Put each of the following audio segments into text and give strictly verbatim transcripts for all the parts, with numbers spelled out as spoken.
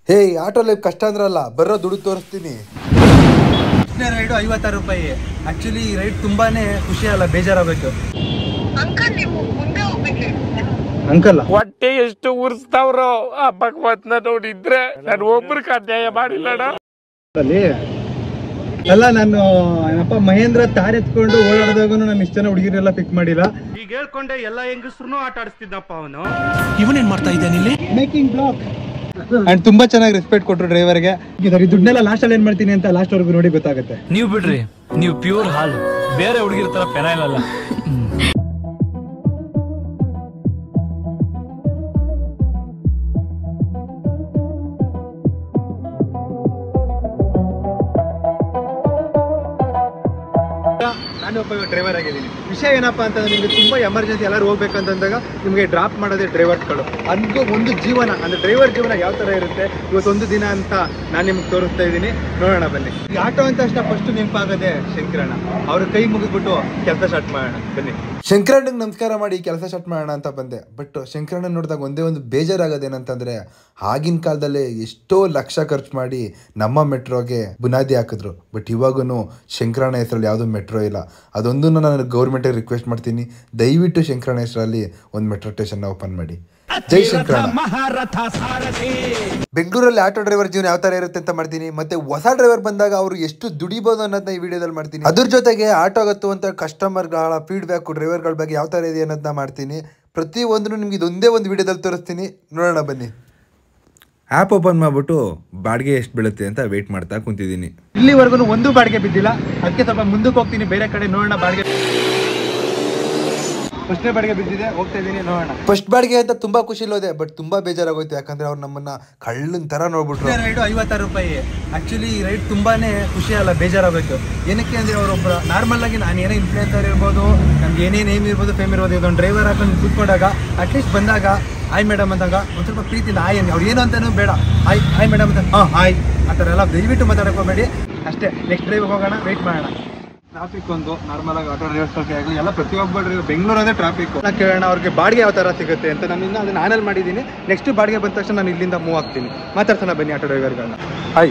ಹೇ auto life ಕಷ್ಟ ಅಂದ್ರಲ್ಲ, ಬರೋ ದುಡ್ಡು ತೋರಿಸ್ತೀನಿ. ರೈಡು ಐವತ್ತಾರು ರೂಪಾಯಿ. ಆಕ್ಚುಲಿ ರೈಡ್ ತುಂಬಾನೇ ಖುಷಿ ಅಲ್ಲ, ಬೇಜಾರಾಗಬೇಕು. ಅಂಕಲ್ ಹೊಟ್ಟೆ ಎಷ್ಟು ಉರ್ಸ್ತಾವ್ರೋ ಆ ಭಗವತ್ನ ನೋಡಿದ್ರೆ ನಾನು ಒಬ್ರಿಗೆ ಅನ್ಯಾಯ ಮಾಡಿಲ್ಲಣ್ಣ. ಅಲ್ಲಿ ಅಲ್ಲ, ನಾನು ಏನಪ್ಪ ಮಹೇಂದ್ರ ತಾರ್ ಎತ್ಕೊಂಡು ಓಡಾಡಿದಾಗೂ ನಾನು ಇಷ್ಟ ಜನ ಹುಡುಗಿರೆಲ್ಲ ಪಿಕ್ ಮಾಡಿಲ್ಲ. ಈಗ ಹೇಳ್ಕೊಂಡೆ ಎಲ್ಲ ಹೆಂಗಸ್ರು ಆಟ ಆಡಿಸ್ತಿದ್ದಪ್ಪ ಅವನು. ಇವನೇನ್ ಮಾಡ್ತಾ ಇದ್ದಾನೆ ಇಲ್ಲಿ? Making blog. ಅಂಡ್ ತುಂಬಾ ಚೆನ್ನಾಗಿ ರೆಸ್ಪೆಕ್ಟ್ ಕೊಟ್ರು ಡ್ರೈವರ್ಗೆ. ದುಡ್ಡನ್ನೆಲ್ಲ ಲಾಸ್ಟ್ ಅಲ್ಲಿ ಏನ್ ಮಾಡ್ತೀನಿ ಅಂತ ಲಾಸ್ಟ್ ವರ್ಗು ನೋಡಿ ಗೊತ್ತಾಗುತ್ತೆ. ನೀವು ಬಿಡ್ರಿ, ನೀವು ಪ್ಯೂರ್ ಹಾಲು, ಬೇರೆ ಹುಡುಗಿರ ತರ ಪೆನಾಯಿಲ್ ಅಲ್ಲ. ನಾನು ಒಬ್ಬ ಡ್ರೈವರ್ ಆಗಿದ್ದೀನಿ. ವಿಷಯ ಏನಪ್ಪಾ ಅಂತಂದ್ರೆ, ನಿಮ್ಗೆ ತುಂಬಾ ಎಮರ್ಜೆನ್ಸಿ ಎಲ್ಲರೂ ಹೋಗ್ಬೇಕಂತಂದಾಗ ನಿಮಗೆ ಡ್ರಾಪ್ ಮಾಡೋದೇ ಡ್ರೈವರ್ಸ್ಗಳು. ಅದು ಒಂದು ಜೀವನ, ಅಂದ್ರೆ ಡ್ರೈವರ್ ಜೀವನ ಯಾವ ತರ ಇರುತ್ತೆ ಇವತ್ತೊಂದು ದಿನ ಅಂತ ನಾನು ನಿಮ್ಗೆ ತೋರಿಸ್ತಾ ಇದ್ದೀನಿ. ನೋಡೋಣ ಬನ್ನಿ. ಈ ಆಟೋ ಅಂತ ಅಷ್ಟ ಫಸ್ಟ್ ನೆನಪಾಗದೆ ಶಂಕರಣ್ಣ. ಅವ್ರ ಕೈ ಮುಗಿದ್ಬಿಟ್ಟು ಕೆಲಸ ಸ್ಟಾರ್ಟ್ ಮಾಡೋಣ ಬನ್ನಿ. ಶಂಕರಣ್ಣಗೆ ನಮಸ್ಕಾರ ಮಾಡಿ ಕೆಲಸ ಸ್ಟಾರ್ಟ್ ಮಾಡೋಣ ಅಂತ ಬಂದೆ. ಬಟ್ ಶಂಕರಣ್ಣ ನೋಡಿದಾಗ ಒಂದೇ ಒಂದು ಬೇಜಾರಾಗೋದೇನಂತಂದ್ರೆ, ಆಗಿನ ಕಾಲದಲ್ಲೇ ಎಷ್ಟೋ ಲಕ್ಷ ಖರ್ಚು ಮಾಡಿ ನಮ್ಮ ಮೆಟ್ರೋಗೆ ಬುನಾದಿ ಹಾಕಿದ್ರು. ಬಟ್ ಇವಾಗೂ ಶಂಕರಣ್ಣ ಹೆಸರಲ್ಲಿ ಯಾವುದೂ ಮೆಟ್ರೋ ಇಲ್ಲ. ಅದೊಂದು ನಾನು ಗೌರ್ಮೆಂಟಿಗೆ ರಿಕ್ವೆಸ್ಟ್ ಮಾಡ್ತೀನಿ, ದಯವಿಟ್ಟು ಶಂಕರಣ್ಣ ಹೆಸರಲ್ಲಿ ಒಂದು ಮೆಟ್ರೋ ಸ್ಟೇಷನ್ ಓಪನ್ ಮಾಡಿ. ಜೈ ಶಂಕರಣ್ಣ. ಬೆಂಗಳೂರಲ್ಲಿ ಆಟೋ ಡ್ರೈವರ್ ಜೀವನ ಯಾವ ತರ ಇರುತ್ತೆ ಅಂತ ಮಾಡ್ತೀನಿ. ಮತ್ತೆ ಹೊಸ ಡ್ರೈವರ್ ಬಂದಾಗ ಅವರು ಎಷ್ಟು ದುಡಿಬಹುದು ಅನ್ನೋದನ್ನ ಈ ವಿಡಿಯೋದಲ್ಲಿ ಮಾಡ್ತೀನಿ. ಅದ್ರ ಜೊತೆಗೆ ಆಟೋ ಆಗತ್ತುವಂತ ಕಸ್ಟಮರ್ಗಳ ಫೀಡ್ಬ್ಯಾಕ್ ಡ್ರೈವರ್ಗಳ ಬಗ್ಗೆ ಯಾವ ತರ ಇದೆ ಅನ್ನೋದನ್ನ ಮಾಡ್ತೀನಿ. ಪ್ರತಿ ಒಂದು ನಿಮ್ಗೆ ಇದೊಂದೇ ಒಂದು ವಿಡಿಯೋದಲ್ಲಿ ತೋರಿಸ್ತೀನಿ, ನೋಡೋಣ ಬನ್ನಿ. ಆ್ಯಪ್ ಓಪನ್ ಮಾಡ್ಬಿಟ್ಟು ಬಾಡಿಗೆ ಎಷ್ಟು ಬೀಳುತ್ತೆ ಅಂತ ವೇಟ್ ಮಾಡ್ತಾ ಕುಂತಿದ್ದೀನಿ. ಇಲ್ಲಿವರೆಗೂ ಒಂದು ಬಾಡಿಗೆ ಬಿದ್ದಿಲ್ಲ, ಅದಕ್ಕೆ ಸ್ವಲ್ಪ ಮುಂದಕ್ಕೆ ಹೋಗ್ತೀನಿ, ಬೇರೆ ಕಡೆ ನೋಡೋಣ. ಬಾಡಿಗೆ ಫಸ್ಟ್ನೇ ಬಾಡಿಗೆ ಬಿದ್ದಿದೆ, ಹೋಗ್ತಾ ಇದ್ದೀನಿ, ನೋಡೋಣ. ಫಸ್ಟ್ ಬಾಡಿಗೆ ಅಂತ ತುಂಬಾ ಖುಷಿ ಇಲ್ಲೋದೆ, ಬಟ್ ತುಂಬಾ ಬೇಜಾರಾಗೋಯ್ತು. ಯಾಕಂದ್ರೆ ಅವ್ರು ನಮ್ಮನ್ನ ಕಳ್ಳನ್ ತರ ನೋಡ್ಬಿಟ್ರು. ರೈಡು ಐವತ್ತಾರು ರೂಪಾಯಿ. ಆಕ್ಚುಲಿ ಈ ರೈಡ್ ತುಂಬಾನೇ ಖುಷಿ ಅಲ್ಲ, ಬೇಜಾರಾಗೋಯ್ತು. ಏನಕ್ಕೆ ಅಂದ್ರೆ ಅವರೊಬ್ಬರ ನಾರ್ಮಲ್ ಆಗಿ ನಾನು ಏನೇ ಇನ್ಫ್ಲೂಯೆನ್ಸರ್ ಇರ್ಬೋದು, ನಮ್ಗೆ ಏನೇನು ಏಮ್ ಇರ್ಬೋದು, ಫೇಮ್ ಇರ್ಬೋದು, ಇದೊಂದು ಡ್ರೈವರ್ ಹಾಕೊಂಡು ಕೂತ್ಕೊಂಡಾಗ ಅಟ್ಲೀಸ್ಟ್ ಬಂದಾಗ ಆಯ್ ಮೇಡಮ್ ಅಂದಾಗ ಒಂದು ಸ್ವಲ್ಪ ಪ್ರೀತಿಯಿಂದ ಆಯ್ ಅವ್ರು ಏನು ಅಂತಾನೂ ಬೇಡ, ಆಯ್ ಆಯ್ ಮೇಡಮ್ ಅಂತ ಹಾಂ ಆಯ್ ಆ ಥರ ಎಲ್ಲ ದಯವಿಟ್ಟು ಮಾತಾಡಕೋಬೇಡಿ. ಅಷ್ಟೇ, ನೆಕ್ಸ್ಟ್ ಡ್ರೈವ್ ಹೋಗೋಣ, ವೆಯ್ಟ್ ಮಾಡೋಣ. ಟ್ರಾಫಿಕ್ ಒಂದು ನಾರ್ಮಲ್ ಆಗಿ ಆಟೋ ಡ್ರೈವರ್ಸ್ ಆಗಲಿ ಎಲ್ಲ ಪ್ರತಿಯೊಬ್ಬ ಡ್ರೈವರ್ ಬೆಂಗಳೂರು ಅಂದರೆ ಟ್ರಾಫಿಕ್. ನಾನು ಕೇಳೋಣ ಅವ್ರಿಗೆ ಬಾಡಿಗೆ ಯಾವ ಥರ ಸಿಗುತ್ತೆ ಅಂತ. ನಾನು ಇನ್ನೂ ಅದನ್ನು ಆನಲ್ ಮಾಡಿದ್ದೀನಿ. ನೆಕ್ಸ್ಟ್ ಬಾಡಿಗೆ ಬಂದ ತಕ್ಷಣ ನಾನು ಇಲ್ಲಿಂದ ಮೂವ್ ಆಗ್ತೀನಿ. ಮಾತಾಡ್ಸೋಣ ಬನ್ನಿ ಆಟೋ ಡ್ರೈವರ್ಗಳನ್ನ. ಹಾಯ್,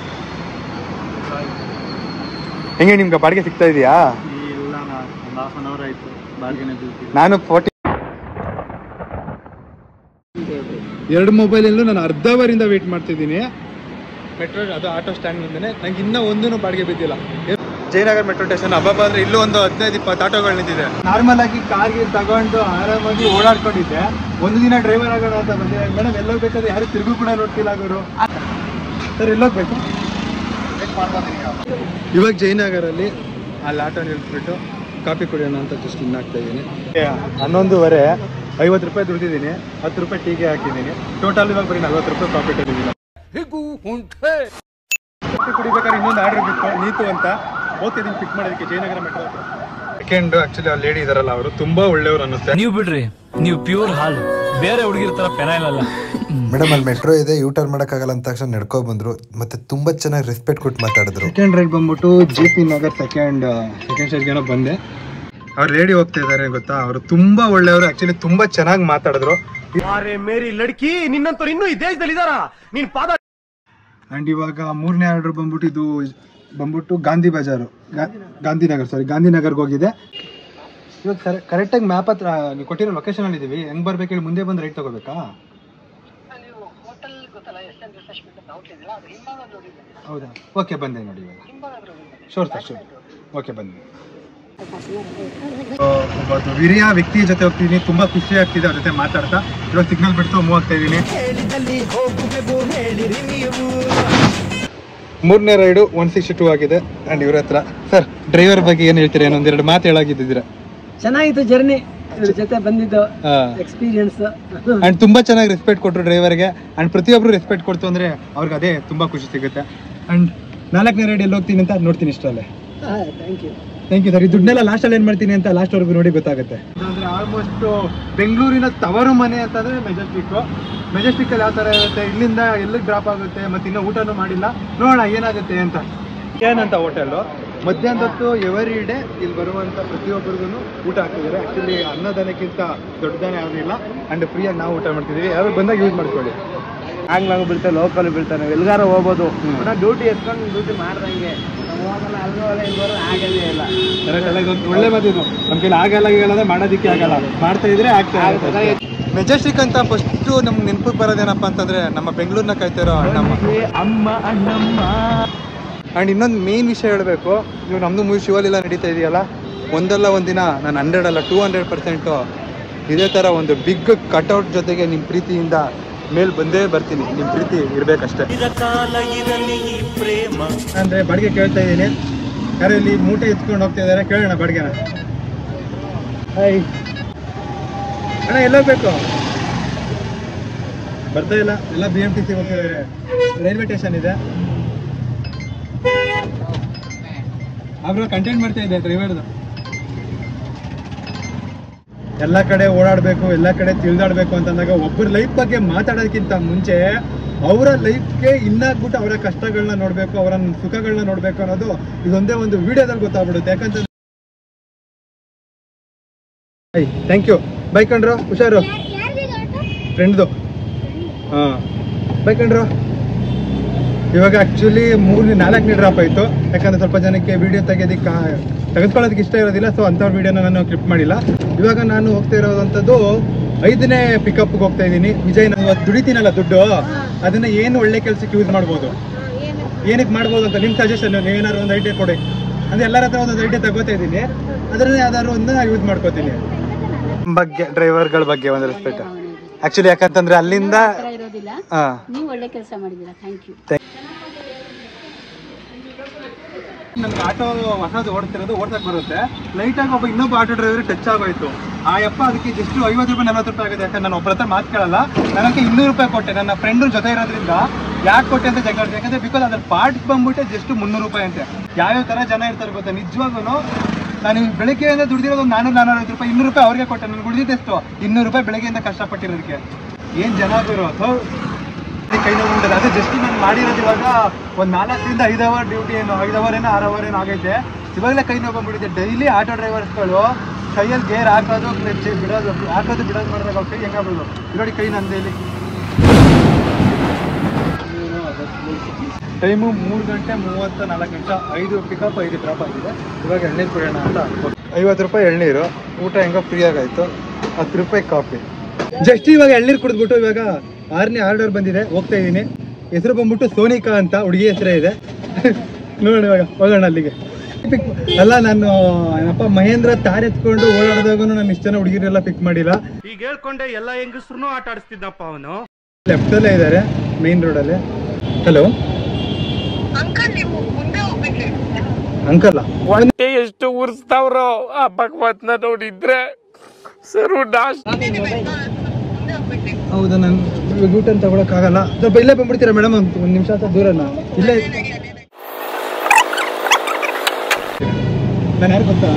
ಹೆಂಗೆ ನಿಮ್ಗೆ ಬಾಡಿಗೆ ಸಿಗ್ತಾ ಇದೆಯಾ? ಇಲ್ಲ, ಒಂದು ಹಾಫ್ ಅನ್ ಅವರ್ ಆಯಿತು ಬಾಡಿಗೆನೇ. ನಾನು ಫೋರ್ಟಿ ಎರಡು ಮೊಬೈಲಲ್ಲೂ ನಾನು ಅರ್ಧ ಅವರಿಂದ ವೇಟ್ ಮಾಡ್ತಿದ್ದೀನಿ ಮೆಟ್ರೋ, ಅದು ಆಟೋ ಸ್ಟ್ಯಾಂಡ್ ಮುಂದೆ. ನಂಗೆ ಇನ್ನೂ ಒಂದೂ ಬಾಡಿಗೆ ಬಿದ್ದಿಲ್ಲ. ಜಯನಗರ ಮೆಟ್ರೋ ಸ್ಟೇಷನ್ ಹಬ್ಬ ಅಂದ್ರೆ ಇಲ್ಲೂ ಒಂದು ಹದಿನೈದು ಇಪ್ಪತ್ತು ಆಟೋಗಳು ನಿಂತಿದೆ. ನಾರ್ಮಲ್ ಆಗಿ ಕಾರ್ಗೆ ತಗೊಂಡು ಆರಾಮಾಗಿ ಓಡಾಡ್ಕೊಂಡಿದ್ದೆ. ಒಂದು ದಿನ ಡ್ರೈವರ್ ಆಗೋಣ ಅಂತ ಬಂದೆ. ಮೇಡಮ್ ಎಲ್ಲೋಗ್ಬೇಕಾದ್ರೆ ಯಾರು ತಿರುಗು ಕೂಡ ನೋಡ್ತಿಲ್ಲ ಅವರು. ಸರ್ ಎಲ್ಲೋಗ್ಬೇಕು? ಇವಾಗ ಜಯನಗರಲ್ಲಿ ಅಲ್ಲಿ ಆಟೋ ನಿಲ್ಸ್ಬಿಟ್ಟು ಕಾಫಿ ಕುಡಿಯೋಣ ಅಂತ ಜಸ್ಟ್ ಇನ್ ಆಗ್ತಾ ಇದ್ದೀನಿ. ಹನ್ನೊಂದುವರೆ ಐವತ್ತು ರೂಪಾಯಿ ದುಡ್ದಿದ್ದೀನಿ, ಹತ್ತು ರೂಪಾಯಿ ಟೀಗೆ ಹಾಕಿದ್ದೀನಿ. ಟೋಟಲ್ ಇವಾಗ ಬರೀ ನಲ್ವತ್ತು ರೂಪಾಯಿ ಪ್ರಾಫಿಟ್ ಇದ್ದೀನಿ. ಕಾಫಿ ಕುಡಿಬೇಕಾದ್ರೆ ಇನ್ನೊಂದು ಆರ್ಡರ್ ಬಿಟ್ಟು ನೀತು ಅಂತ ಹೋಗ್ತಿದ್ದೀನಿ ಪಿಕ್ ಮಾಡೋದಕ್ಕೆ ಜಯನಗರ ಮೆಟ್ರೋ. ಸೆಕೆಂಡ್ ಆಕ್ಚುಲಿ ಆ ಲೇಡಿ ಇದಾರಲ್ಲ, ಅವರು ತುಂಬಾ ಒಳ್ಳೆಯವರು ಅನ್ನಿಸುತ್ತೆ. ನೀವು ಬಿಡ್ರಿ, ನೀವು ಪ್ಯೂರ್ ಹಾಲು, ಬೇರೆ ಹುಡುಗಿರ ತರ ಪೆನಾಯಿಲ್ ಅಲ್ಲ. ಮೇಡಮ್ ಅಲ್ಲಿ ಮೆಟ್ರೋ ಇದೆ, ಯೂ ಟರ್ನ್ ಮಾಡೋಕ್ಕಾಗಲ್ಲ ಅಂತ ತಕ್ಷಣ ನಡ್ಕೊ ಬಂದ್ರು. ಮತ್ತೆ ತುಂಬಾ ಚೆನ್ನಾಗಿ ರೆಸ್ಪೆಕ್ಟ್ ಕೊಟ್ಟು ಮಾತಾಡಿದ್ರು. ಸೆಕೆಂಡ್ ರೈಡ್ ಬಂದ್ಬಿಟ್ಟು J P Nagar second second ಸ್ಟೇಜ್ಗೆ ಏನೋ ಬಂದೆ. ಅವ್ರು ಲೇಡಿ ಹೋಗ್ತಾ ಇದಾರೆ ಗೊತ್ತಾ, ಅವರು ತುಂಬಾ ಒಳ್ಳೆಯವರು. ಆಕ್ಚುಲಿ ತುಂಬಾ ಚೆನ್ನಾಗಿ ಮಾತಾಡಿದ್ರು. ಮೇರಿ ಲಡ್ಕಿ ನಿನ್ನಂತವ್ರು ಇನ್ನೂ ಈ ದೇಶದಲ್ಲಿ ಇದಾರ ನೀನ್ ಪಾದ. ಅಂಡ್ ಇವಾಗ ಮೂರನೇ ಆರ್ಡರ್ ಬಂದ್ಬಿಟ್ಟು ಇದು ಬಂದ್ಬಿಟ್ಟು ಗಾಂಧಿ ಬಜಾರು, ಗಾಂಧಿನಗರ್ ಸಾರಿ ಗಾಂಧಿನಗರ್ಗೆ ಹೋಗಿದೆ. ಇವಾಗ ಕರೆ ಕರೆಕ್ಟಾಗಿ ಮ್ಯಾಪ್ ಹತ್ರ ನೀವು ಕೊಟ್ಟಿರೋ ಲೊಕೇಶನ್ ಅಲ್ಲಿ ಇದೀವಿ. ಹೆಂಗ್ ಬರ್ಬೇಕು ಹೇಳಿ, ಮುಂದೆ ಬಂದು ರೈಟ್ ತಗೋಬೇಕಾ? ಹೌದಾ, ಓಕೆ ಬಂದೆ ನೋಡಿ ಇವಾಗ. ಶೋರ್ ಸರ್, ಶೋರ್, ಓಕೆ ಬಂದೆ. ಒಬ್ಬ ವಿರಿಯ ವ್ಯಕ್ತಿ ಜೊತೆ ಹೋಗ್ತೀನಿ, ತುಂಬಾ ಖುಷಿ ಆಗ್ತಿದೆ ಅವ್ರ ಜೊತೆ ಮಾತಾಡ್ತಾ. ಇವಾಗ ಸಿಗ್ನಲ್ ಬಿಡ್ತು ಮೂವ್ ಆಗ್ತಾ ಇದ್ದೀನಿ. ಮೂರನೇ ರೈಡು ಒನ್ ಸಿಕ್ಸ್ಟಿ ಟೂ ಆಗಿದೆ. ಅಂಡ್ ಇವ್ರ ಹತ್ರ ಸರ್ ಡ್ರೈವರ್ ಬಗ್ಗೆ ಏನ್ ಹೇಳ್ತೀರಾ? ಏನೊಂದೆರಡು ಮಾತು ಹೇಳಾಗಿದ್ದೀರಾ? ಚೆನ್ನಾಗಿತ್ತು ಜರ್ನಿ, ಇದ್ರ ಜೊತೆ ಬಂದಿದ್ದು ಎಕ್ಸ್ಪೀರಿಯನ್ಸ್. ಅಂಡ್ ತುಂಬಾ ಚೆನ್ನಾಗಿ ರೆಸ್ಪೆಕ್ಟ್ ಕೊಟ್ಟರು ಡ್ರೈವರ್ಗೆ. ಅಂಡ್ ಪ್ರತಿಯೊಬ್ರು ರೆಸ್ಪೆಕ್ಟ್ ಕೊಡ್ತು ಅಂದ್ರೆ ಅವ್ರಿಗೆ ಅದೇ ತುಂಬಾ ಖುಷಿ ಸಿಗುತ್ತೆ. ಅಂಡ್ ನಾಲ್ಕನೇ ರೈಡ್ ಎಲ್ಲಿ ಹೋಗ್ತೀನಿ ಅಂತ ನೋಡ್ತೀನಿ ಇಷ್ಟರಲ್ಲೇ. Thank you thank you sir. ಈ ದುಡ್ಡನ್ನೆಲ್ಲ ಲಾಸ್ಟ್ ಅಲ್ಲಿ ಏನ್ ಮಾಡ್ತೀನಿ ಅಂತ ಲಾಸ್ಟ್ ವರ್ಗು ನೋಡಿ ಗೊತ್ತಾಗುತ್ತೆ. ಅಂದ್ರೆ ಆಲ್ಮೋಸ್ಟ್ ಬೆಂಗಳೂರಿನ ತವರು ಮನೆ ಅಂತಂದ್ರೆ ಮೆಜೆಸ್ಟಿಕ್. ಮೆಜೆಸ್ಟಿಕ್ ಅಲ್ಲಿ ಯಾವ ತರ ಇರುತ್ತೆ, ಇಲ್ಲಿಂದ ಎಲ್ಲಿಗೆ ಡ್ರಾಪ್ ಆಗುತ್ತೆ, ಮತ್ತೆ ಇನ್ನೂ ಊಟನೂ ಮಾಡಿಲ್ಲ, ನೋಡೋಣ ಏನಾಗುತ್ತೆ ಅಂತ. ಏನಂತ ಹೋಟೆಲ್ಲು ಮಧ್ಯಾಹ್ನದ ಹೊತ್ತು ಎವರಿ ಡೇ ಇಲ್ಲಿ ಬರುವಂತ ಪ್ರತಿಯೊಬ್ಬರಿಗೂ ಊಟ ಹಾಕಿದ್ದಾರೆ. ಆಕ್ಚುಲಿ ಅನ್ನದಾನಕ್ಕಿಂತ ದೊಡ್ಡದಾನೆ ಯಾವುದೂ ಇಲ್ಲ. ಅಂಡ್ ಫ್ರೀಯಾಗಿ ನಾವು ಊಟ ಮಾಡ್ತಿದ್ದೀವಿ. ಯಾರು ಬಂದಾಗ ಯೂಸ್ ಮಾಡ್ಕೊಳ್ಳಿ. ಆಂಗ್ಲಾಗ ಬೀಳ್ತಾರೆ, ಲೋಕಲ್ ಬೀಳ್ತಾರೆ, ನಾವು ಎಲ್ಗಾರ ಹೋಗ್ಬೋದು. ಡ್ಯೂಟಿ ಎತ್ಕೊಂಡು ಡ್ಯೂಟಿ ಮಾಡ್ದಂಗೆ ಹೋಗಲ್ಲ, ಅಲ್ಗೋಲ್ಲ, ಇಲ್ಗೋಲ್ಲ ಆಗಲ್ಲೇ ಇಲ್ಲ. ಇದೊಂದು ಒಳ್ಳೆ ಮಾತು ಇದು. ನಮ್ಮ ಕೈಲಿ ಆಗಲ್ಲ ಹೇಳೋದೇ ಮಾಡೋದಕ್ಕೆ ಆಗಲ್ಲ, ಮಾಡ್ತಾ ಇದ್ರೆ ಆಗ್ತಾ ಇರುತ್ತೆ. ಮೆಜೆಸ್ಟಿಕ್ ಅಂತ ಫಸ್ಟು ನಮ್ಗೆ ನೆನಪಿಗೆ ಬರೋದೇನಪ್ಪ ಅಂತಂದ್ರೆ ನಮ್ಮ ಬೆಂಗಳೂರಿನ ಕಾಯ್ತಿರೋ ಅಣ್ಣಮ್ಮ ಅಮ್ಮ ಅಣ್ಣಮ್ಮ. ಆ್ಯಂಡ್ ಇನ್ನೊಂದು ಮೇನ್ ವಿಷಯ ಹೇಳಬೇಕು, ನೀವು ನಮ್ಮದು ಮೂವಿ ಶಿವಲಿಲ್ಲ ನಡೀತಾ ಇದೆಯಲ್ಲ, ಒಂದಲ್ಲ ಒಂದಿನ ನಾನು ಹಂಡ್ರೆಡ್ ಅಲ್ಲ ಟೂ ಹಂಡ್ರೆಡ್ ಪರ್ಸೆಂಟು ಇದೇ ಥರ ಒಂದು ಬಿಗ್ ಕಟ್ಔಟ್ ಜೊತೆಗೆ ನಿಮ್ಮ ಪ್ರೀತಿಯಿಂದ ಮೇಲ್ ಬಂದೇ ಬರ್ತೀನಿ. ನಿಮ್ಮ ಪ್ರೀತಿ ಇರಬೇಕಷ್ಟೇ. ಅಂದರೆ ಬಾಡಿಗೆ ಕೇಳ್ತಾ ಇದ್ದೀನಿ, ಯಾರು ಇಲ್ಲಿ ಮೂಟೆ ಎತ್ಕೊಂಡು ಹೋಗ್ತಾ ಇದ್ದಾರೆ, ಕೇಳೋಣ ಬಾಡಿಗೆನ. ಹಾಯ್ ಅಣ್ಣ, ಎಲ್ಲೋಗ್ಬೇಕು? ಬರ್ತಾ ಇಲ್ಲ, ಎಲ್ಲ ಬಿ ಎಮ್ ಟಿ ಸಿ ಹೋಗ್ತಿದ್ದಾರೆ. ರೈಲ್ವೆ ಸ್ಟೇಷನ್ ಇದೆ. ಅವ್ರು ಕಂಟೆಂಟ್ ಮಾಡ್ತಾ ಇದ್ದೆ ಡ್ರೈವರ್ದು. ಎಲ್ಲ ಕಡೆ ಓಡಾಡಬೇಕು, ಎಲ್ಲ ಕಡೆ ತಿಳಿದಾಡಬೇಕು ಅಂತಂದಾಗ ಒಬ್ಬರ ಲೈಫ್ ಬಗ್ಗೆ ಮಾತಾಡೋದಕ್ಕಿಂತ ಮುಂಚೆ ಅವರ ಲೈಫ್ಗೆ ಇನ್ನಾಗ್ಬಿಟ್ಟು ಅವರ ಕಷ್ಟಗಳನ್ನ ನೋಡಬೇಕು, ಅವರ ಸುಖಗಳನ್ನ ನೋಡಬೇಕು ಅನ್ನೋದು ಇದೊಂದೇ ಒಂದು ವಿಡಿಯೋದಲ್ಲಿ ಗೊತ್ತಾಗ್ಬಿಡುತ್ತೆ. ಯಾಕಂತಂದ್ರೆ ಥ್ಯಾಂಕ್ ಯು. ಬೈ ಕಂಡ್ರು, ಹುಷಾರು. ಫ್ರೆಂಡ್ದು. ಹಾಂ ಬೈ ಕಂಡ್ರು. ಇವಾಗ ಆ್ಯಕ್ಚುಲಿ ಮೂರು ನಾಲ್ಕನೇ ಡ್ರಾಪ್ ಆಯಿತು, ಯಾಕಂದರೆ ಸ್ವಲ್ಪ ಜನಕ್ಕೆ ವೀಡಿಯೋ ತೆಗೆಯೋದಕ್ಕೆ ತೆಗೆದುಕೊಳ್ಳೋದಕ್ಕೆ ಇಷ್ಟ ಇರೋದಿಲ್ಲ. ಸೊ ಅಂಥವ್ರ ವೀಡಿಯೋನ ನಾನು ಕ್ಲಿಪ್ ಮಾಡಿಲ್ಲ. ಇವಾಗ ನಾನು ಹೋಗ್ತಾ ಇರೋದಂಥದ್ದು ಐದನೇ ಪಿಕಪ್ಗೆ ಹೋಗ್ತಾ ಇದ್ದೀನಿ. ವಿಜಯ್, ನಾನು ಇವತ್ತು ದುಡಿತೀನಲ್ಲ ದುಡ್ಡು, ಅದನ್ನು ಏನು ಒಳ್ಳೆ ಕೆಲಸಕ್ಕೆ ಯೂಸ್ ಮಾಡ್ಬೋದು, ಏನಕ್ಕೆ ಮಾಡ್ಬೋದು ಅಂತ ನಿಮ್ಮ ಸಜೆಷನ್. ನೀವೇನಾದ್ರು ಒಂದು ಐಡಿಯಾ ಕೊಡಿ. ಅಂದರೆ ಎಲ್ಲರ ಹತ್ರ ಒಂದೊಂದು ಐಡಿಯಾ ತಗೋತಾ ಇದ್ದೀನಿ, ಅದರಲ್ಲಿ ಯಾವ್ದಾದ್ರು ಒಂದು ಯೂಸ್ ಮಾಡ್ಕೋತೀನಿ. ಬಗ್ಗೆ ಡ್ರೈವರ್ಗಳ ಬಗ್ಗೆ ಒಂದು ರೆಸ್ಪೆಕ್ಟ್ ಆ್ಯಕ್ಚುಲಿ, ಯಾಕಂತಂದ್ರೆ ಅಲ್ಲಿಂದ ನೀವು ಒಳ್ಳೆ ಕೆಲಸ ಮಾಡಿದ್ದೀರಾ. Thank you. ನನ್ಗೆ ಆಟೋ ಹೊಸದು ಓಡ್ತಿರೋದು ಓಡ್ಸಕ್ ಬರುತ್ತೆ. ಲೈಟಾಗಿ ಒಬ್ಬ ಇನ್ನೊಬ್ಬ ಆಟೋ ಡ್ರೈವರ್ ಟಚ್ ಆಗೋಯ್ತು. ಆ ಯಪ್ಪ ಅದಕ್ಕೆ ಜಸ್ಟ್ ಐವತ್ತು ರೂಪಾಯಿ ನಲ್ವತ್ತು ರೂಪಾಯಿ ಆಗಿದೆ. ಯಾಕಂದ್ರೆ ನಾನು ಒಬ್ಬರ ಹತ್ರ ಮಾತು ಕೇಳಲ್ಲ, ನನಗೆ ಇನ್ನೂರು ರೂಪಾಯಿ ಕೊಟ್ಟೆ. ನನ್ನ ಫ್ರೆಂಡ್ ಜೊತೆ ಇರೋದ್ರಿಂದ ಯಾಕೆ ಕೊಟ್ಟೆ ಅಂತ ಜಗಳ. ಯಾಕಂದ್ರೆ ಬಿಕಾಸ್ ಅದ್ರ ಪಾರ್ಟ್ಸ್ ಬಂದ್ಬಿಟ್ಟೆ ಜಸ್ಟ್ ಮುನ್ನೂರು ರೂಪಾಯಿ ಅಂತೆ. ಯಾವ್ಯಾವ ಥರ ಜನ ಇರ್ತಾರೆ ಗೊತ್ತಾ. ನಿಜವಾಗೂ ನಾನು ಬೆಳಗ್ಗೆಯಿಂದ ದುಡಿದಿರೋದು ಒಂದು ನಾನೂರು ನಾನೂರೈವತ್ತು ರೂಪಾಯಿ, ಇನ್ನೂರು ರೂಪಾಯಿ ಅವ್ರಿಗೆ ಕೊಟ್ಟೆ. ನಾನು ಉಳಿದಿದ್ದೆಷ್ಟು ಇನ್ನೂರು ರೂಪಾಯಿ ಬೆಳಗ್ಗೆಯಿಂದ ಕಷ್ಟಪಟ್ಟಿರೋದಕ್ಕೆ. ಏನು ಜನ ಗುರು, ಕೈ ನೋವು ಉಂಟದ. ಅದೇ ಜಸ್ಟ್ ನಾನು ಮಾಡಿರೋದು ಇವಾಗ ಒಂದು ನಾಲ್ಕರಿಂದ ಐದು ಅವರ್ ಡ್ಯೂಟಿ, ಏನು ಐದು ಅವರ್ ಏನೋ ಆರು ಅವರ್ ಏನೋ ಆಗೈತೆ. ಇವಾಗಲೇ ಕೈ ನೋವು ಬಂದ್ಬಿಟ್ಟಿದೆ. ಡೈಲಿ ಆಟೋ ಡ್ರೈವರ್ಸ್ಗಳು ಕೈಯಲ್ಲಿ ಗೇರ್ ಹಾಕೋದು ಬಿಡೋದು ಹಾಕೋದು ಬಿಡೋದು ಮಾಡಿದಾಗ ಕೈ ಹೆಂಗಾಗ್ಬೋದು ನೋಡಿ. ಕೈ ನಂದೇಲಿ ಟೈಮು ಮೂರು ಗಂಟೆ ಮೂವತ್ತ ನಾಲ್ಕು ನಿಮಿಷ. ಐದು ಪಿಕಪ್ ಐದು ಡ್ರಾಪ್ ಆಗಿದೆ. ಇವಾಗ ಎಳ್ನೀರು ಕುಡಿಯೋಣ ಅಂತ ಐವತ್ತು ರೂಪಾಯಿ ಎಳ್ನೀರು. ಊಟ ಹೆಂಗೋ ಫ್ರೀಯಾಗಾಯಿತು. ಹತ್ತು ರೂಪಾಯಿ ಕಾಫಿ. ಜಸ್ಟ್ ಇವಾಗ ಎಳ್ನೀರು ಕುಡಿದ್ಬಿಟ್ಟು ಇವಾಗ ಆರನೇ ಆರ್ಡರ್ ಬಂದಿದೆ, ಹೋಗ್ತಾ ಇದ್ದೀನಿ. ಹೆಸರು ಬಂದ್ಬಿಟ್ಟು ಸೋನಿಕಾ ಅಂತ, ಹುಡುಗಿ ಹೆಸರೇ ಇದೆ. ನೋಡೋಣ ಇವಾಗ ಹೋಗೋಣ ಅಲ್ಲಿಗೆ. ಅಲ್ಲ, ನಾನು ಏನಪ್ಪ ಮಹೇಂದ್ರ ತಾರ್ ಎತ್ಕೊಂಡು ಓಡಾಡಿದಾಗೂ ನಾನು ಇಷ್ಟು ಜನ ಹುಡುಗಿರೆಲ್ಲ ಪಿಕ್ ಮಾಡಿಲ್ಲ. ಈಗ ಹೇಳ್ಕೊಂಡೆ ಎಲ್ಲ ಹೆಂಗಸ್ರು ಆಟ ಆಡಿಸ್ತಿದ್ದಪ್ಪ ಅವನು. ಲೆಫ್ಟಲ್ಲೇ ಇದ್ದಾರೆ ಮೇನ್ ರೋಡಲ್ಲಿ. ಹಲೋ ಅಂಕಲ್, ಹೊಟ್ಟೆ ಎಷ್ಟು ಉರ್ಸ್ತಾವ್ರೋ ಆ ಭಗವತ್ನ ನೋಡಿದ್ರೆ ಸರು ಡಾಸ್. ಹೌದಾ, ನಾನು ಊಟನ್ ತಗೊಳಕ್ಕಾಗಲ್ಲ. ಸ್ವಲ್ಪ ಇಲ್ಲೇ ಬಂದ್ಬಿಡ್ತೀರಾ ಮೇಡಮ್? ಒಂದು ಒಂದು ನಿಮಿಷ ಅಥವಾ ದೂರನ ಇಲ್ಲೇ. ನಾನು ಯಾರು ಗೊತ್ತಾ?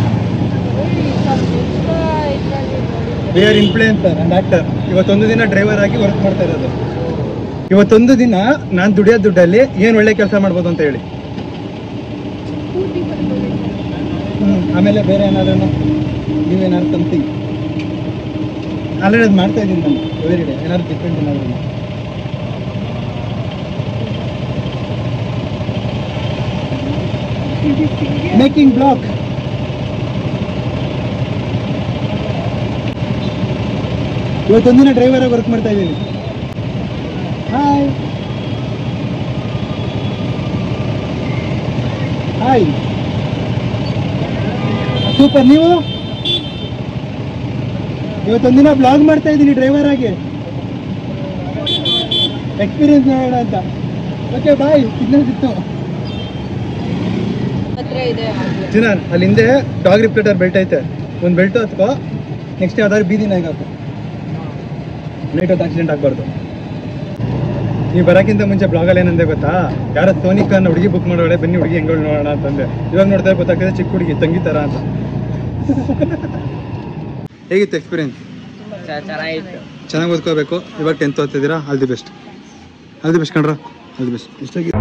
V R influencer and actor. ಇವತ್ತೊಂದು ದಿನ ಡ್ರೈವರ್ ಆಗಿ ವರ್ಕ್ ಮಾಡ್ತಾ ಇರೋದು. ಇವತ್ತೊಂದು ದಿನ ನಾನು ದುಡಿಯೋ ದುಡ್ಡಲ್ಲಿ ಏನು ಒಳ್ಳೆ ಕೆಲಸ ಮಾಡ್ಬೋದು ಅಂತ ಹೇಳಿ. ಹ್ಞೂ ಆಮೇಲೆ ಬೇರೆ ಏನಾದ್ರೂ ನೀವೇನಾದ್ರು ಸಮಥಿಂಗ್ ಆಲ್ರೆಡಿ ಅದು ಮಾಡ್ತಾ ಇದ್ದೀನಿ ನಾನು ಎವ್ರಿ ಡೇ. ಏನಾದ್ರು ಡಿಫ್ರೆಂಟ್ ಏನಾದ್ರು ಮೇಕಿಂಗ್ ಬ್ಲಾಗ್. ಇವತ್ತೊಂದಿನ ಡ್ರೈವರ್ ಆಗಿ ವರ್ಕ್ ಮಾಡ್ತಾ ಇದ್ದೀನಿ. Hi hi super. ನೀವು ಇವತ್ತೊಂದಿನ ಬ್ಲಾಗ್ ಮಾಡ್ತಾ ಇದ್ದೀನಿ ಡ್ರೈವರ್ ಆಗಿ, ಎಕ್ಸ್ಪೀರಿಯನ್ಸ್ ಮಾಡೋಣ ಅಂತ. Okay bye. ಇನ್ನೊಂದಿತ್ತು ಚಿನಾನ್, ಅಲ್ಲಿ ಹಿಂದೆ ಡಾಗ್ ರಿಪ್ಲೇಟರ್ ಬೆಲ್ಟ್ ಐತೆ, ಒಂದು ಬೆಲ್ಟ್ ಹತ್ಕೋ. ನೆಕ್ಸ್ಟ್ ಯಾವ್ದಾದ್ರು ಬೀದಿನ ಹಾಕು, ನೈಟ್ ಹೊತ್ತು ಆಕ್ಸಿಡೆಂಟ್ ಆಗಬಾರ್ದು. ನೀವು ಬರೋಕ್ಕಿಂತ ಮುಂಚೆ ಬ್ಲಾಗಲ್ಲಿ ಏನಂದೆ ಗೊತ್ತಾ? ಯಾರೋ ಸೋನಿಕಾ ಅನ್ನೋ ಹುಡುಗಿ ಬುಕ್ ಮಾಡೋಳೆ, ಬನ್ನಿ ಹುಡುಗಿ ಹೆಂಗಳು ನೋಡೋಣ ಅಂತಂದೆ. ಇವಾಗ ನೋಡ್ತಾ ಗೊತ್ತಾಗ್ತದೆ ಚಿಕ್ಕ ಹುಡುಗಿ ತಂಗಿ ಥರ ಅಂತ. ಹೇಗಿತ್ತು ಎಕ್ಸ್ಪೀರಿಯನ್ಸ್? ಚೆನ್ನಾಗಿ ಓದ್ಕೋಬೇಕು. ಇವಾಗ ಟೆಂತ್ ಓದ್ತಿದ್ದೀರಾ, all the best. All the best ಕಣ್ರ, ಆಲ್ ದಿ ಬೆಸ್ಟ್. ಇಷ್ಟಾಗಿ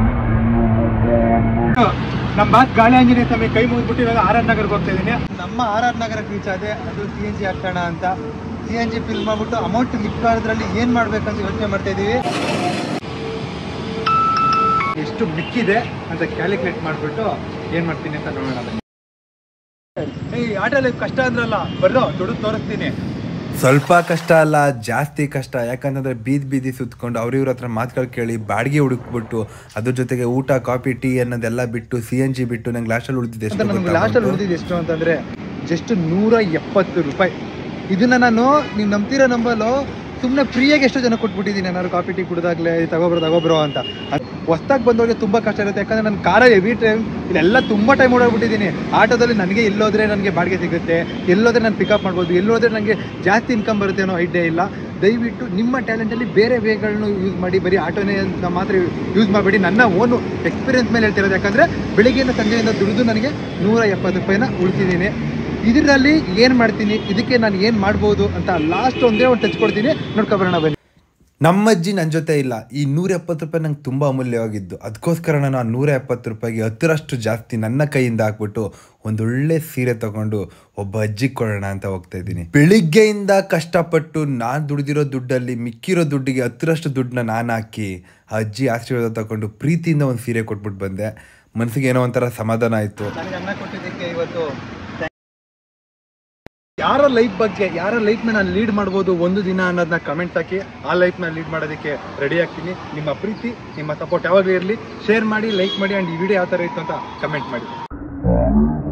ನಮ್ಮ ಬಾಸ್ ಗಾಳಿ ಆಂಜನೇಯ ಸ್ವಾಮಿ ಕೈ ಮುಗಿದ್ಬಿಟ್ಟು ಇವಾಗ ಆರ್ ಆರ್ ನಗರ್ಗೆ ಹೋಗ್ತಾ ಇದ್ದೀನಿ. ನಮ್ಮ ಆರ್ ಆರ್ ನಗರಕ್ಕೆ ರೀಚ್ ಆದೆ. ಅದು ಸಿ ಎನ್ ಜಿ ಹಾಕೋಣ ಅಂತ. ಸಿ ಎನ್ ಜಿ ಫಿಲ್ ಮಾಡ್ಬಿಟ್ಟು ಅಮೌಂಟ್ ಮಿಕ್ಕಾದ್ರಲ್ಲಿ ಏನು ಮಾಡ್ಬೇಕಂತ ಯೋಚನೆ ಮಾಡ್ತಾ ಇದ್ದೀವಿ. ಎಷ್ಟು ಮಿಕ್ಕಿದೆ ಅಂತ ಕ್ಯಾಲ್ಕುಲೇಟ್ ಮಾಡಿಬಿಟ್ಟು ಏನು ಮಾಡ್ತೀನಿ ಅಂತ ನೋಡೋಣ. ಈ ಆಟೋ ಲೈಫ್ ಕಷ್ಟ ಅಂದ್ರಲ್ಲ, ಬರ್ರೋ ದುಡ್ಡು ತೋರಿಸ್ತೀನಿ. ಸ್ವಲ್ಪ ಕಷ್ಟ ಅಲ್ಲ, ಜಾಸ್ತಿ ಕಷ್ಟ. ಯಾಕಂತಂದ್ರೆ ಬೀದಿ ಬೀದಿ ಸುತ್ಕೊಂಡು ಅವ್ರ ಇವ್ರ ಹತ್ರ ಮಾತುಗಳು ಕೇಳಿ ಬಾಡಿಗೆ ಹುಡುಕ್ಬಿಟ್ಟು ಅದ್ರ ಜೊತೆಗೆ ಊಟ ಕಾಫಿ ಟೀ ಅನ್ನೋದೆಲ್ಲ ಬಿಟ್ಟು ಸಿ ಎನ್ ಜಿ ಬಿಟ್ಟು ನಂಗೆ ಲಾಸ್ಟಲ್ಲಿ ಉಳಿದಿದೆ ಎಷ್ಟು ನನಗೆ ಲಾಸ್ಟಲ್ಲಿ ಉಳಿದಿದ್ದು ಎಷ್ಟು ಅಂತಂದರೆ ಜಸ್ಟ್ ನೂರ ಎಪ್ಪತ್ತು ರೂಪಾಯಿ. ಇದನ್ನ ನಾನು ನೀವು ನಂಬ್ತಿರೋ ನಂಬಲು ಸುಮ್ಮನೆ ಫ್ರೀಯಾಗಿ ಎಷ್ಟೋ ಜನ ಕೊಟ್ಬಿಟ್ಟಿದ್ದೀನಿ. ಏನಾದ್ರು ಕಾಫಿ ಟೀ ಕುಡಿದಾಗಲೇ ತಗೋಬ್ರೋ ತಗೋಬ್ರೋ ಅಂತ. ಹೊಸ್ದಾಗಿ ಬಂದವ್ರಿಗೆ ತುಂಬ ಕಷ್ಟ ಇರುತ್ತೆ. ಯಾಕಂದರೆ ನನ್ನ ಕಾರಲ್ಲಿ ಹೆವಿ ಟೈಮ್ ಇಲ್ಲೆಲ್ಲ ತುಂಬ ಟೈಮ್ ಓಡಾಡ್ಬಿಟ್ಟಿದ್ದೀನಿ. ಆಟೋದಲ್ಲಿ ನನಗೆ ಎಲ್ಲೋದ್ರೆ ನನಗೆ ಬಾಡಿಗೆ ಸಿಗುತ್ತೆ, ಎಲ್ಲೋದ್ರೆ ನಾನು ಪಿಕಪ್ ಮಾಡ್ಬೋದು, ಎಲ್ಲೋದ್ರೆ ನನಗೆ ಜಾಸ್ತಿ ಇನ್ಕಮ್ ಬರುತ್ತೆ ಅನ್ನೋ ಐಡಿಯಾ ಇಲ್ಲ. ದಯವಿಟ್ಟು ನಿಮ್ಮ ಟ್ಯಾಲೆಂಟಲ್ಲಿ ಬೇರೆ ವೇಗಳನ್ನು ಯೂಸ್ ಮಾಡಿ, ಬರೀ ಆಟೋನೇ ಅಂತ ಮಾತ್ರ ಯೂಸ್ ಮಾಡಬೇಡಿ. ನನ್ನ ಓನು ಎಕ್ಸ್ಪೀರಿಯನ್ಸ್ ಮೇಲೆ ಹೇಳ್ತಿರೋದು. ಯಾಕಂದರೆ ಬೆಳಿಗ್ಗೆಯಿಂದ ಸಂಜೆಯಿಂದ ದುಡಿದು ನನಗೆ ನೂರ ಎಪ್ಪತ್ತು ರೂಪಾಯಿನ ಉಳಿಸಿದ್ದೀನಿ. ಇದರಲ್ಲಿ ಏನು ಮಾಡ್ತೀನಿ, ಇದಕ್ಕೆ ನಾನು ಏನು ಮಾಡ್ಬೋದು ಅಂತ ಲಾಸ್ಟ್ ಒಂದೇ ಒಂದು ಟಚ್ ಕೊಡ್ತೀನಿ, ನೋಡ್ಕೊಬರೋಣ ಬನ್ನಿ. ನಮ್ಮ ಅಜ್ಜಿ ನನ್ನ ಜೊತೆ ಇಲ್ಲ. ಈ ನೂರ ಎಪ್ಪತ್ತು ರೂಪಾಯಿ ನಂಗೆ ತುಂಬ ಅಮೂಲ್ಯವಾಗಿದ್ದು. ಅದಕ್ಕೋಸ್ಕರ ನಾನು ಆ ನೂರ ಎಪ್ಪತ್ತು ರೂಪಾಯಿಗೆ ಹತ್ತರಷ್ಟು ಜಾಸ್ತಿ ನನ್ನ ಕೈಯಿಂದ ಹಾಕ್ಬಿಟ್ಟು ಒಂದೊಳ್ಳೆ ಸೀರೆ ತಗೊಂಡು ಒಬ್ಬ ಅಜ್ಜಿಗೆ ಕೊಡೋಣ ಅಂತ ಹೋಗ್ತಾ ಇದ್ದೀನಿ. ಬೆಳಿಗ್ಗೆಯಿಂದ ಕಷ್ಟಪಟ್ಟು ನಾನು ದುಡಿದಿರೋ ದುಡ್ಡಲ್ಲಿ ಮಿಕ್ಕಿರೋ ದುಡ್ಡಿಗೆ ಹತ್ತರಷ್ಟು ದುಡ್ಡನ್ನ ನಾನು ಹಾಕಿ ಆ ಅಜ್ಜಿ ಆಶೀರ್ವಾದ ತಗೊಂಡು ಪ್ರೀತಿಯಿಂದ ಒಂದು ಸೀರೆ ಕೊಟ್ಬಿಟ್ಟು ಬಂದೆ. ಮನಸ್ಸಿಗೆ ಏನೋ ಒಂಥರ ಸಮಾಧಾನ ಆಯಿತು. ನನಗೆ ಅನ್ನ ಕೊಟ್ಟಿದ್ದಕ್ಕೆ ಇವತ್ತು ಯಾರ ಲೈಫ್ ಬಗ್ಗೆ, ಯಾರ ಲೈಫ್ನ ನಾನು ಲೀಡ್ ಮಾಡ್ಬೋದು ಒಂದು ದಿನ ಅನ್ನೋದನ್ನ ಕಮೆಂಟ್ಸ್ ಹಾಕಿ. ಆ ಲೈಫ್ನ ಲೀಡ್ ಮಾಡೋದಕ್ಕೆ ರೆಡಿ ಆಗ್ತೀನಿ. ನಿಮ್ಮ ಪ್ರೀತಿ, ನಿಮ್ಮ ಸಪೋರ್ಟ್ ಯಾವಾಗಲೂ ಇರಲಿ. ಶೇರ್ ಮಾಡಿ, ಲೈಕ್ ಮಾಡಿ, ಆ್ಯಂಡ್ ಈ ವಿಡಿಯೋ ಯಾವ ಥರ ಇತ್ತು ಅಂತ ಕಮೆಂಟ್ ಮಾಡಿ.